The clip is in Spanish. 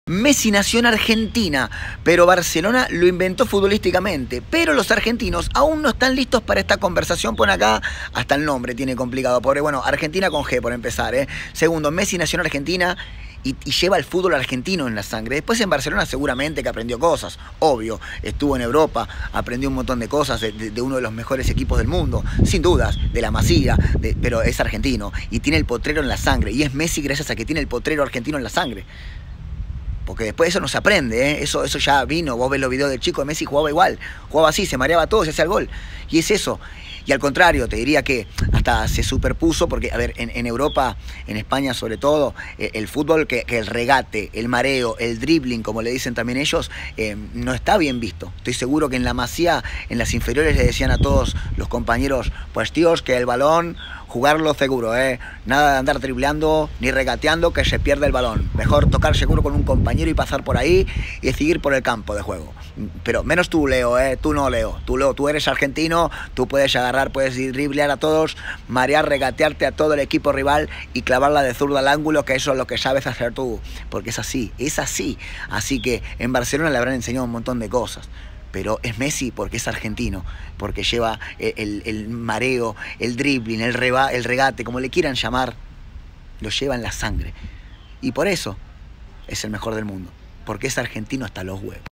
Messi nació en Argentina, pero Barcelona lo inventó futbolísticamente. Pero los argentinos aún no están listos para esta conversación. Pon acá, hasta el nombre tiene complicado. Pobre, bueno, Argentina con G por empezar. Segundo, Messi nació en Argentina y lleva el fútbol argentino en la sangre. Después en Barcelona seguramente que aprendió cosas. Obvio, estuvo en Europa, aprendió un montón de cosas de uno de los mejores equipos del mundo. Sin dudas, de la Masía, pero es argentino y tiene el potrero en la sangre. Y es Messi gracias a que tiene el potrero argentino en la sangre. Porque después eso no se aprende, eso ya vino. Vos ves los videos del chico de Messi, jugaba igual. Jugaba así, se mareaba todo, se hacía el gol. Y es eso. Y al contrario, te diría que hasta se superpuso, porque, a ver, en Europa, en España sobre todo, el fútbol, que el regate, el mareo, el dribbling, como le dicen también ellos, no está bien visto. Estoy seguro que en la Masía, en las inferiores, le decían a todos los compañeros, pues tíos, que el balón, jugarlo seguro, nada de andar dribleando ni regateando, que se pierde el balón. Mejor tocar seguro con un compañero y pasar por ahí y seguir por el campo de juego. Pero menos tú, Leo, tú no, Leo. Tú eres argentino, tú puedes agarrar, puedes ir driblear a todos, marear, regatearte a todo el equipo rival y clavarla de zurda al ángulo, que eso es lo que sabes hacer tú. Porque es así, es así. Así que en Barcelona le habrán enseñado un montón de cosas. Pero es Messi porque es argentino, porque lleva el mareo, el dribbling, el regate, como le quieran llamar, lo lleva en la sangre. Y por eso es el mejor del mundo, porque es argentino hasta los huevos.